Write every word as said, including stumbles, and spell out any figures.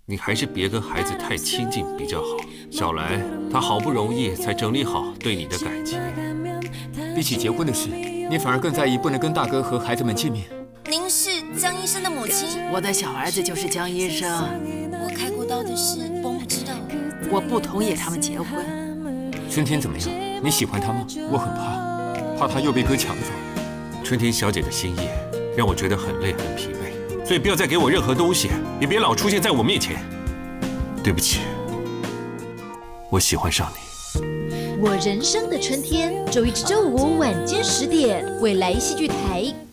你还是别跟孩子太亲近比较好。小兰她好不容易才整理好对你的感情， 比起结婚的事，你反而更在意不能跟大哥和孩子们见面。 您是江医生的母亲？ 我的小儿子就是江医生。 我开过刀的事，翁不知道。 我不同意他们结婚。 春天怎么样？你喜欢他吗？我很怕，怕他又被哥抢走。 春天小姐的心意让我觉得很累很疲惫，所以不要再给我任何东西，也别老出现在我面前。对不起，我喜欢上你。 我人生的春天，周一至周五晚间十点，未来戏剧台。